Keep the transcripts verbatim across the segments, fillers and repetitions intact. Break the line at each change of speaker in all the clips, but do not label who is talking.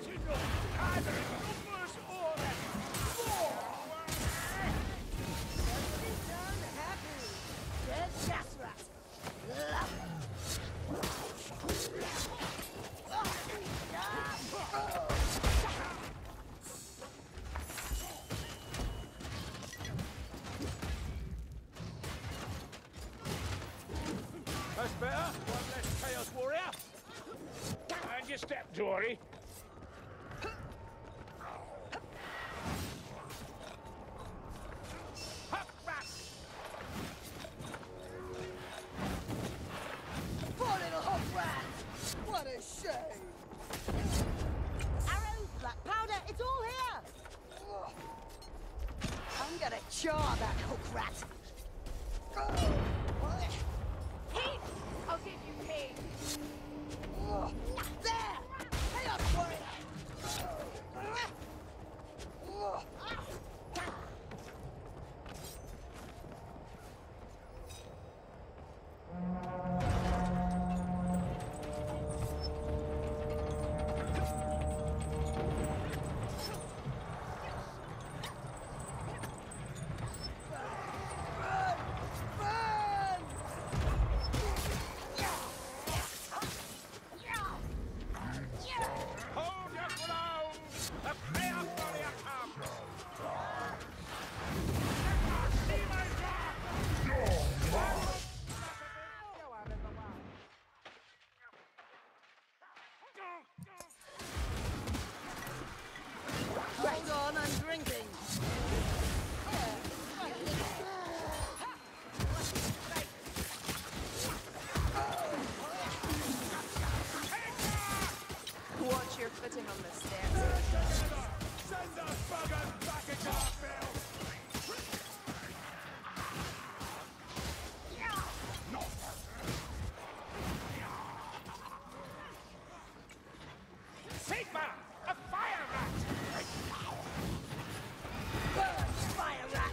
either in numbers or in more.
Done happy. Dead Jasrat.
That's better. One less Chaos Warrior. And your step, Dory.
Poor little hot rat. What a shame. Arrows, black powder, it's all here. I'm gonna jar that hook rat.
Heat! I'll give you heat.
There! Hey up, warrior!
Hold your ground! The Chaos Warrior comes!
Hold on, I'm drinking.
Watch your footing on the stairs.
Send those buggers back at Garfield! Sigma! A fire rat!
Burn, fire rat!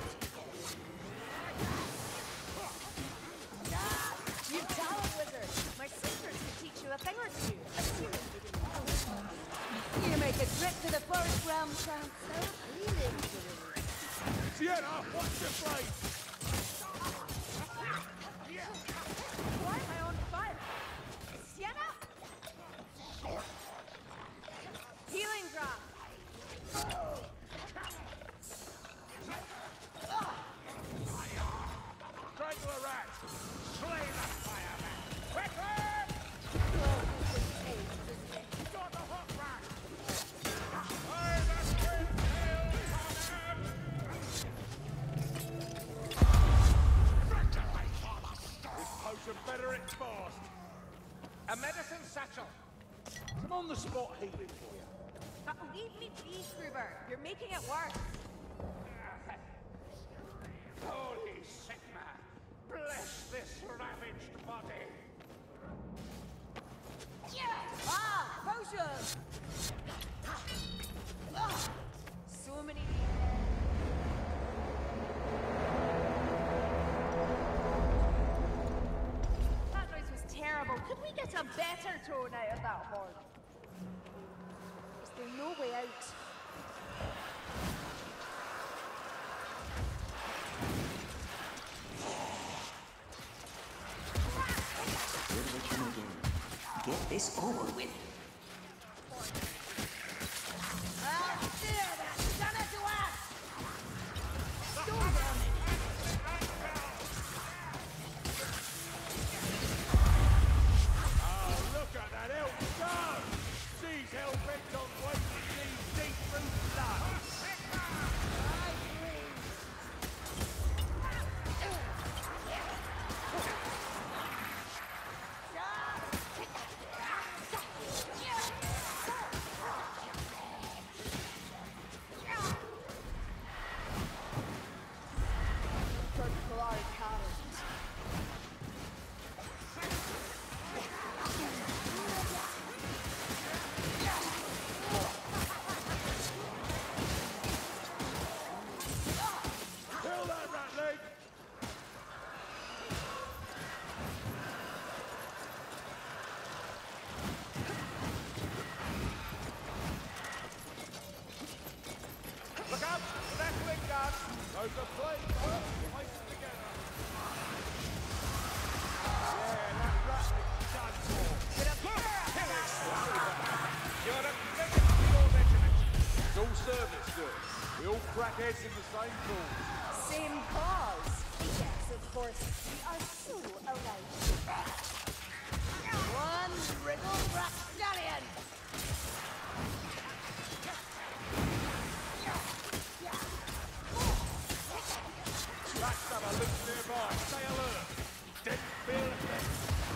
You talent wizard! My sisters could teach you a thing or two. Assuming you didn't know.
You make a trip to the forest realm sound so appealing to me.
Sienna, watch your blade!
Why am I on fire? Sienna? Healing drop.
Strangle a rat! Slay the fire rat! Quickly! You got the hot rat! By the twin tails on him! This potion better exposed. A medicine satchel. Some on the spot healing for you.
Uh, leave me be, Kruber. You're making it worse.
Holy Sigma, bless this ravaged body.
Ah, potion!
So many. That noise was terrible. Could we get a better tone out of that horn? Is there no way out?
Here's what you do. Get this over with.
Ah, dear, that's done it to us! Storm down it!
Oh, look at that elf go! She's hell-bent on wasting these deep through blood.
I agree.
Those are plates, huh? Place them together. Yeah, that ratling's done for. Get up here! Kill it! You're the biggest of your regiment. It's all service, sir. We all crack heads in the same cause.
Same cause. Yes, of course. We are so alike. One wriggle rapscallion!
Rats have a look nearby. Stay alert. Didn't feel a thing.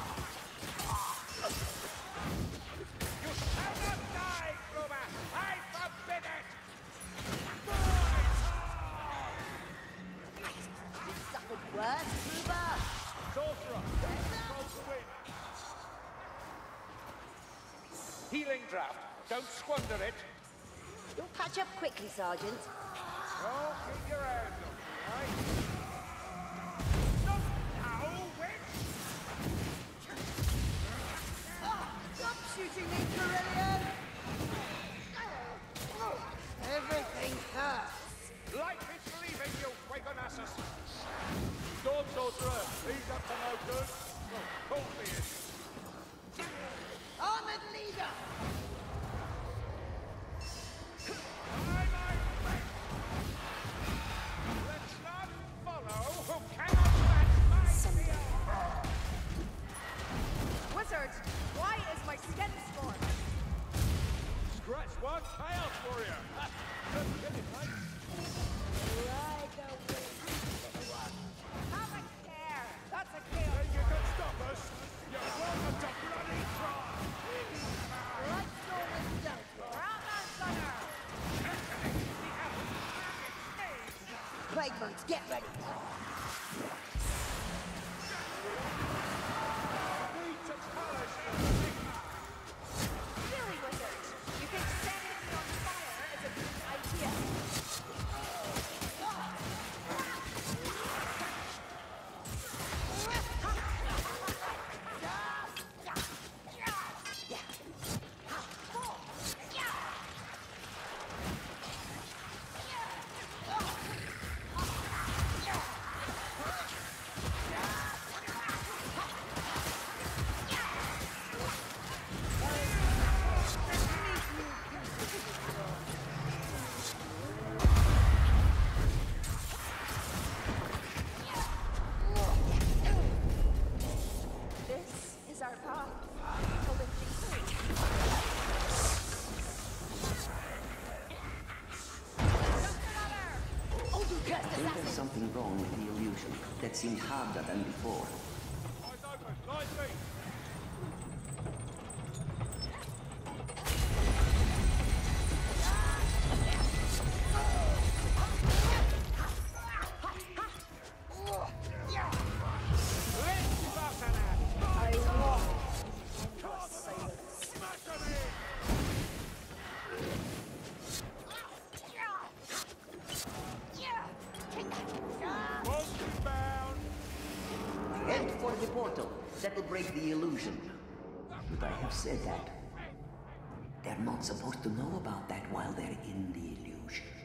You shall not die, Gruber. I forbid it.
You suffered worse, Gruber.
Sorcerer, God's win. Healing draft. Don't squander it.
You'll patch up quickly, Sergeant.
Oh, keep your hands off me, right? Not now, witch!
Stop shooting me, Carillion! Everything hurts.
Life is leaving you, Wagonassus! Storm Sorcerer, he's up to no good. Well, of course he is.
Armored leader!
Bye, my friend! Let's not follow who cannot match my skill!
Wizard, why is my skin scorched?
Scratch one, chaos warrior! Just kidding, mate.
Ride the wind.
Have a care. That's a
Then
chaos.
you can stop us. You're welcome to bloody try!
Right storm is dealt with.
Ratman Gunner.
Plague monks, get ready.
Need to polish everything.
Really, Wizard? You think setting me on fire is a good idea? This is our path. To lifting free.
Oh, you cursed
I think there's
assassin!
something wrong with the illusion. That seems harder than before.
Eyes open, light me.
I want your silence.
Monkey bound.
Head for the portal. That'll break the illusion. But I have said that. They're not supposed to know about that while they're in the illusion.